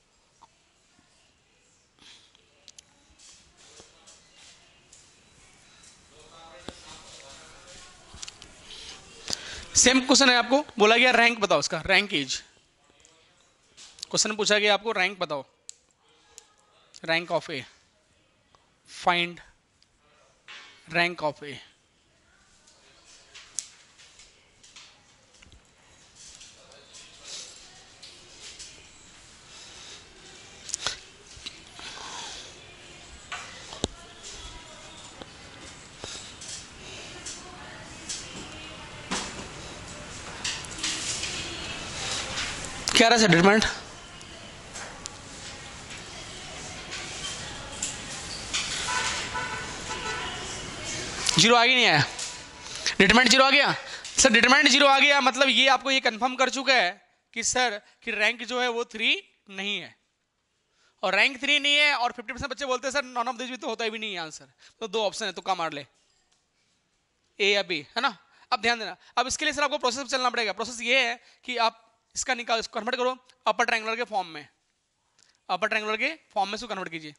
सेम क्वेश्चन है, आपको बोला गया रैंक बताओ, इसका रैंक एज क्वेश्चन पूछा गया आपको, रैंक बताओ, rank of A, find rank of A. क्या रहा है डिटरमाइंट? जीरो आ गया नहीं आया? डिटरमाइंट जीरो आ गया सर? डिटरमाइंट जीरो आ गया मतलब ये आपको ये कंफर्म कर चुका है कि सर कि रैंक जो है वो थ्री नहीं है, और रैंक थ्री नहीं है, और फिफ्टी परसेंट बच्चे बोलते हैं सर नॉन ऑफ दिस भी तो होता ही भी नहीं है आंसर। तो दो ऑप्शन है, तो का मार ले, ए या बी, है ना? अब ध्यान देना, अब इसके लिए सर आपको प्रोसेस चलना पड़ेगा। प्रोसेस ये है कि आप इसका निकाल, इसको कन्वर्ट करो अपर ट्रायंगुलर के फॉर्म में, अपर ट्रायंगुलर के फॉर्म में इसको कन्वर्ट कीजिए।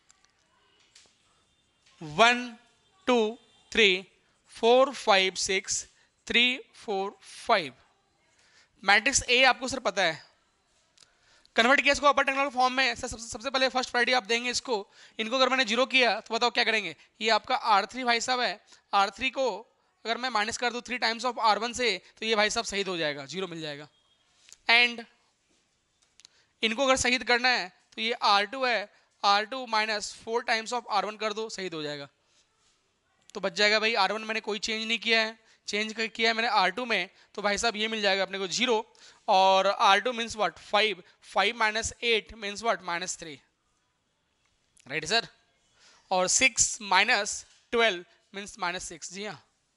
One two three four five six three four five, matrix A आपको सर पता है, कन्वर्ट किया इसको अपर ट्रायंगुलर फॉर्म में। सर सबसे सबसे पहले फर्स्ट प्रायोरिटी आप देंगे इसको, इनको अगर मैंने जीरो किया तो बताओ क्या करेंगे? ये आपका आर थ्री भाई साहब है, आर थ्री को अगर मैं माइनस कर दूं three times of R one से, तो ये भाई साहब शहीद हो जाएगा, जीरो मिल जाएगा। एंड इनको अगर शहीद करना है तो ये आर टू है, R two minus four times of R one कर दो, शहीद हो जाएगा। तो बच जाएगा भाई आर वन मैंने कोई चेंज नहीं किया है, चेंज किया है मैंने आर टू में, तो भाई साहब ये मिल जाएगा अपने को जीरो। और R two means what? Five, five minus eight means what? Minus three, right sir? और six minus twelve means minus six. जी हाँ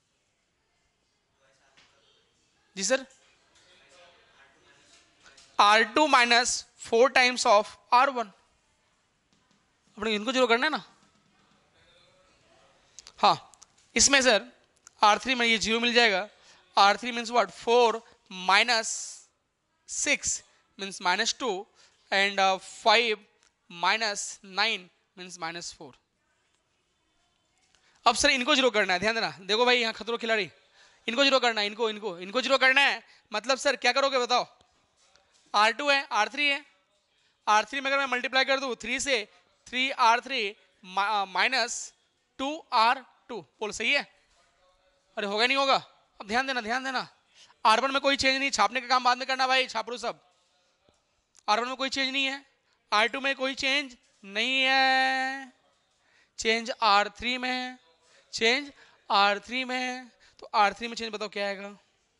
जी sir, R two minus four times of R one, अपने इनको जीरो करना है ना। हाँ इसमें सर आर थ्री में ये जीरो मिल जाएगा, R three means what? Four minus six means minus two, and five minus nine means minus four. अब सर इनको जीरो करना है, ध्यान देना, देखो भाई यहाँ खतरों खिलाड़ी, इनको जीरो करना है, इनको इनको इनको जीरो करना है। मतलब सर क्या करोगे बताओ? आर टू है, आर थ्री है, आर थ्री में अगर मैं मल्टीप्लाई कर दूं थ्री से, three R three minus two R two, बोल सही है? अरे होगा नहीं होगा? अब ध्यान देना ध्यान देना, आर वन में कोई चेंज नहीं, छापने का काम बाद में करना भाई छापरू सब। आर वन में कोई चेंज नहीं है, आर टू में कोई चेंज नहीं है, चेंज आर थ्री में है, चेंज आर थ्री में है। तो आर थ्री में चेंज बताओ क्या आएगा?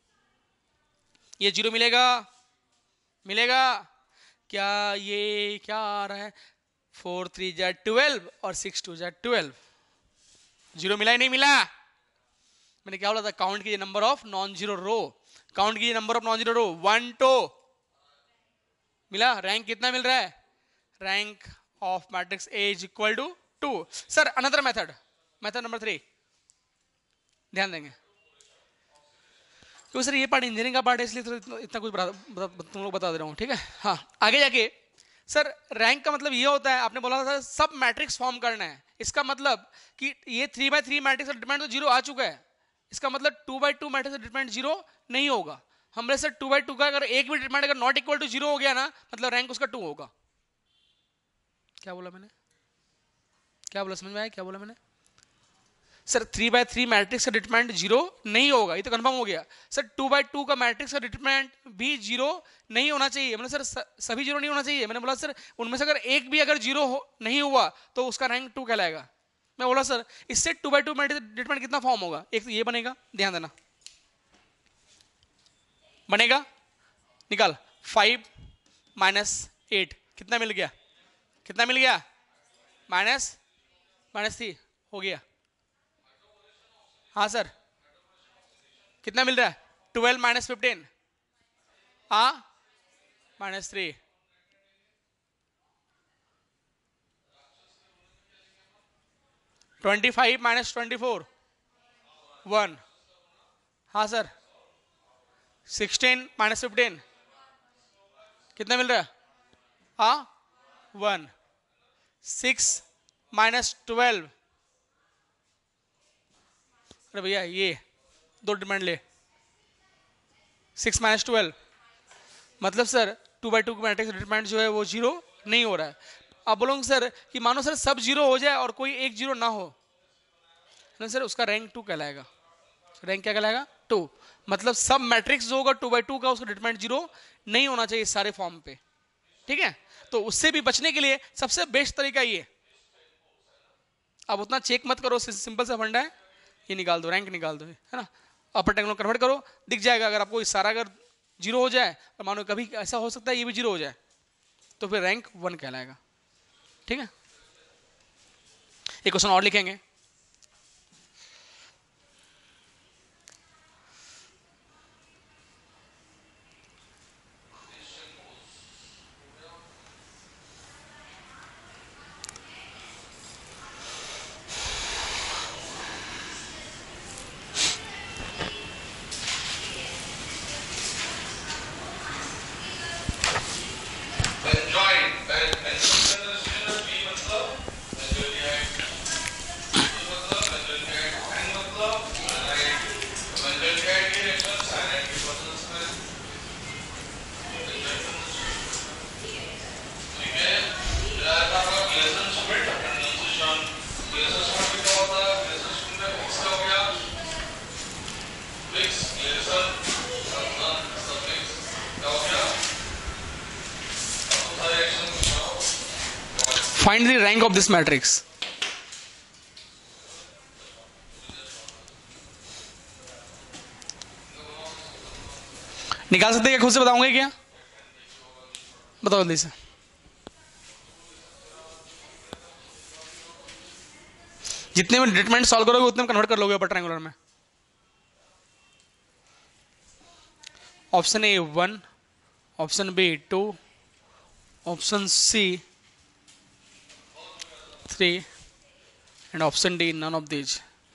ये जीरो मिलेगा, मिलेगा क्या? ये क्या आ रहा है? फोर थ्री जा ट्वेल्व और सिक्स टू जा ट्वेल्व। जीरो मिला ही नहीं मिला? मैंने क्या बोला था? काउंट कीजिए number of non zero row, count कीजिए number of non zero row. One two मिला। रैंक कितना मिल रहा है? Rank of matrix A is equal to two. Sir another method, method number three ध्यान देंगे, क्योंकि सर ये पार्ट इंजीनियरिंग का पार्ट है इसलिए तो इतना कुछ बता, बता, तुम लोग बता दे रहा हूँ, ठीक है। हाँ आगे जाके सर रैंक का मतलब ये होता है, आपने बोला था सब मैट्रिक्स फॉर्म करना है, इसका मतलब कि ये थ्री बाय थ्री मैट्रिक्स का डिटरमिनेंट तो जीरो आ चुका है, इसका मतलब टू बाई टू मैट्रिक्स का डिटरमिनेंट जीरो नहीं होगा। हमने सर टू बाई टू का अगर एक भी डिटरमिनेंट अगर नॉट इक्वल टू जीरो हो गया ना, मतलब रैंक उसका टू होगा। क्या बोला मैंने? क्या बोला? समझ में आया क्या बोला मैंने? Sir three by three matrix का डिटरमिनेंट जीरो नहीं होगा, ये तो कंफर्म हो गया। सर टू बाई टू का मैट्रिक्स का डिटरमिनेंट भी जीरो नहीं होना चाहिए। मैंने सर सभी जीरो नहीं होना चाहिए, मैंने बोला सर उनमें से अगर एक भी अगर जीरो नहीं हुआ तो उसका रैंक टू कहलाएगा। मैं बोला सर इससे two by two matrix determinant कितना फॉर्म होगा? एक तो ये बनेगा, ध्यान देना, बनेगा, निकाल। फाइव माइनस एट कितना मिल गया? कितना मिल गया? माइनस माइनस थ्री हो गया। हाँ सर कितना मिल रहा है? ट्वेल्व माइनस फिफ्टीन, हाँ minus three. Twenty five minus twenty four one, हाँ सर। सिक्सटीन माइनस फिफ्टीन कितना मिल रहा है? हाँ वन। सिक्स माइनस ट्वेल्व, अरे भैया ये दो डिटरमिनेंट ले, सिक्स माइनस ट्वेल्व, मतलब सर टू बाई टू का मैट्रिक्स डिटरमिनेंट जो है वो जीरो नहीं हो रहा है। आप बोलोगे सर कि मानो सर सब जीरो हो जाए और कोई एक जीरो ना हो, ना सर उसका रैंक टू कहलाएगा। रैंक क्या कहलाएगा? टू। मतलब सब मैट्रिक्स जो होगा टू बाई टू का उसका डिटरमिनेंट जीरो नहीं होना चाहिए सारे फॉर्म पे, ठीक है। तो उससे भी बचने के लिए सबसे बेस्ट तरीका ये, अब उतना चेक मत करो, सिंपल सा फंडा है, ये निकाल दो, रैंक निकाल दो, है ना। अपर टेक्नो कन्वर्ट करो, दिख जाएगा। अगर आपको सारा अगर जीरो हो जाए और मानो कभी ऐसा हो सकता है ये भी जीरो हो जाए, तो फिर रैंक वन कहलाएगा, ठीक है। एक क्वेश्चन और लिखेंगे। Find the rank of this matrix. निकाल सकते हैं क्या? खुद से बताऊंगे क्या? बताओ जल्दी से। जितने में डिटरमिनेंट सॉल्व करोगे उतने में कन्वर्ट कर लोगे अपर ट्रायंगुलर में। Option A one, option B two, option C three and option D none of these.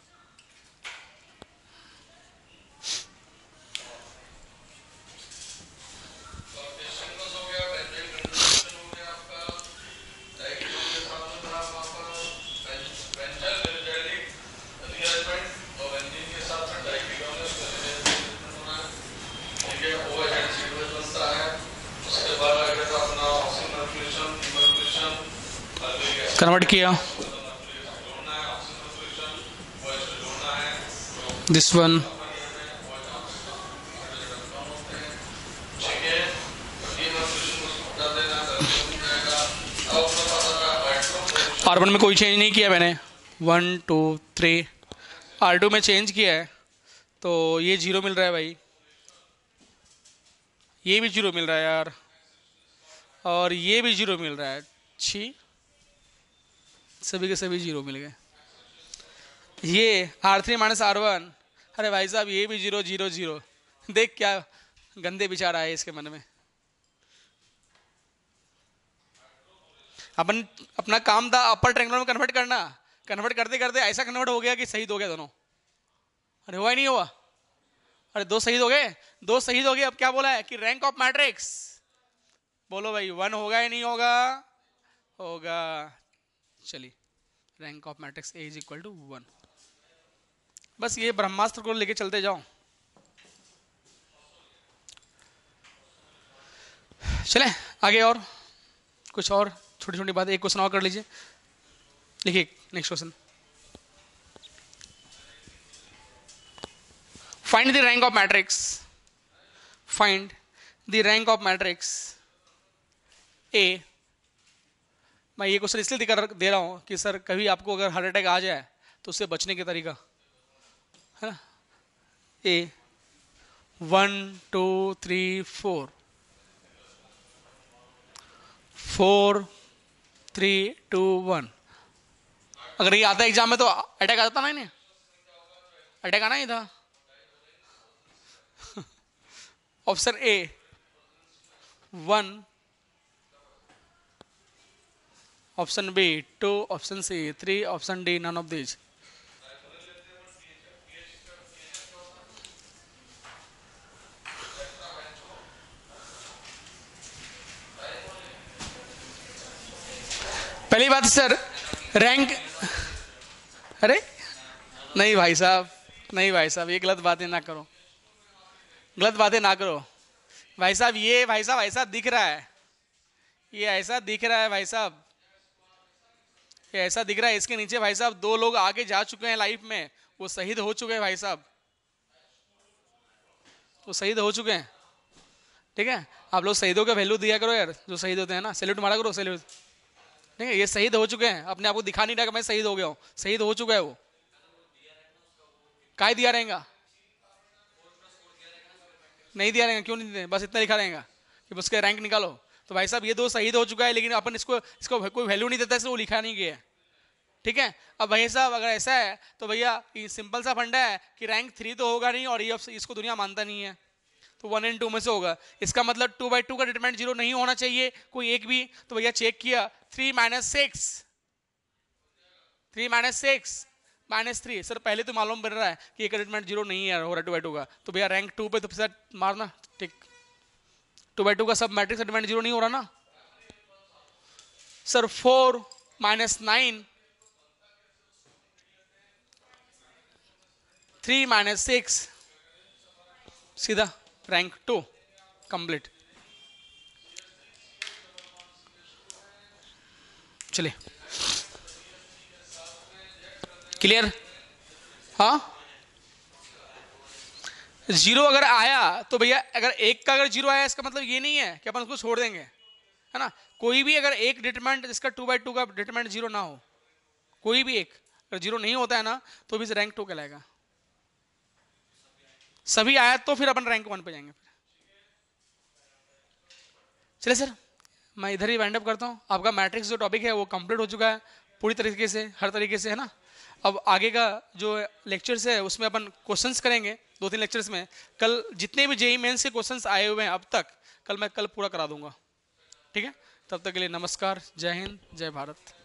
Convert किया this one, आर वन में कोई चेंज नहीं किया मैंने, one two three. R two में चेंज किया है तो ये जीरो मिल रहा है भाई, ये भी जीरो मिल रहा है यार, और ये भी जीरो मिल रहा है। छी, सभी के सभी जीरो मिल गए। ये R three minus R one, अरे भाई साहब ये भी जीरो जीरो जीरो। देख क्या गंदे विचार आए इसके मन में। अपन अपना काम था अपर ट्रायंगुलर में कन्वर्ट करना, कन्वर्ट करते करते ऐसा कन्वर्ट हो गया कि शहीद हो गया दोनों। अरे हुआ ही नहीं हुआ, अरे दो शहीद हो गए, दो शहीद हो गए। अब क्या बोला है कि रैंक ऑफ मैट्रिक्स, बोलो भाई वन होगा या नहीं होगा? होगा। चलिए, rank of matrix A is equal to one. बस ये ब्रह्मास्त्र को लेके चलते जाओ। चले आगे, और कुछ और छोटी छोटी बात, एक क्वेश्चन और कर लीजिए। लिखिए next question, find the rank of matrix, find the rank of matrix A. मैं ये क्वेश्चन इसलिए कर दे रहा हूं कि सर कभी आपको अगर हार्ट अटैक आ जाए तो उससे बचने के तरीका है ना। A one two three four, four three two one. अगर ये आता एग्जाम में तो अटैक आता ना, नहीं अटैक आना ही था। Option A one, option B two, option C three, option D none of these. पहली बात सर, रैंक, अरे नहीं भाई साहब, नहीं भाई साहब, ये गलत बातें ना करो, गलत बातें ना करो भाई साहब। ये भाई साहब ऐसा दिख रहा है, ये ऐसा दिख रहा है भाई साहब, ये ऐसा दिख रहा है। इसके नीचे भाई साहब दो लोग आगे जा चुके हैं लाइफ में, वो शहीद हो चुके हैं भाई साहब, वो शहीद हो चुके हैं। ठीक है, आप लोग शहीदों का वैल्यू दिया करो यार, जो शहीद होते हैं ना, सैल्यूट मारा करो, सैल्यूट। ठीक है, ये शहीद हो चुके हैं, अपने आप को दिखा नहीं रहा कि मैं शहीद हो गया हूँ, शहीद हो चुका है वो। काय दिया रहेगा? नहीं दिया रहेगा, क्यों नहीं दिया? बस इतना लिखा रहेगा कि उसके रैंक निकालो। तो भाई साहब ये दो शहीद हो चुका है, लेकिन अपन इसको इसको कोई वैल्यू नहीं देता, इसलिए वो लिखा नहीं गया। ठीक है, अब भैया साहब अगर ऐसा है तो भैया सिंपल सा फंडा है कि रैंक थ्री तो होगा नहीं, और ये इसको दुनिया मानता नहीं है, तो वन एंड टू में से होगा। इसका मतलब टू बाई टू का डिटरमिनेंट जीरो नहीं होना चाहिए कोई एक भी। तो भैया चेक किया, three minus six, three minus six minus three. Sir पहले तो मालूम बन रहा है कि एक डिटरमिनेंट जीरो नहीं है हो रहा टू बाई टू का, तो भैया रैंक टू पे तो फिर मारना। ठीक, टू बाई टू का सब मैट्रिक्स डिटरमिनेंट जीरो नहीं हो रहा ना sir. Four minus nine, three minus six, सीधा रैंक टू कंप्लीट। चलिए क्लियर? हाँ, जीरो अगर आया तो भैया, अगर एक का अगर जीरो आया इसका मतलब ये नहीं है कि अपन उसको छोड़ देंगे, है ना। कोई भी अगर एक डिटरमिनेंट जिसका टू बाई टू का डिटरमिनेंट जीरो ना हो, कोई भी एक अगर जीरो नहीं होता है ना, तो भी रैंक टू कहलाएगा। सभी आया तो फिर अपन रैंक वन पे जाएंगे। चलिए सर, मैं इधर ही वाइंड अप करता हूँ। आपका मैट्रिक्स जो टॉपिक है वो कंप्लीट हो चुका है पूरी तरीके से, हर तरीके से, है ना। अब आगे का जो लेक्चर्स है उसमें अपन क्वेश्चंस करेंगे, दो तीन लेक्चर्स में। कल जितने भी जेईई मेंस के क्वेश्चंस आए हुए हैं अब तक, कल मैं कल पूरा करा दूंगा। ठीक है, तब तक के लिए नमस्कार, जय हिंद, जय भारत।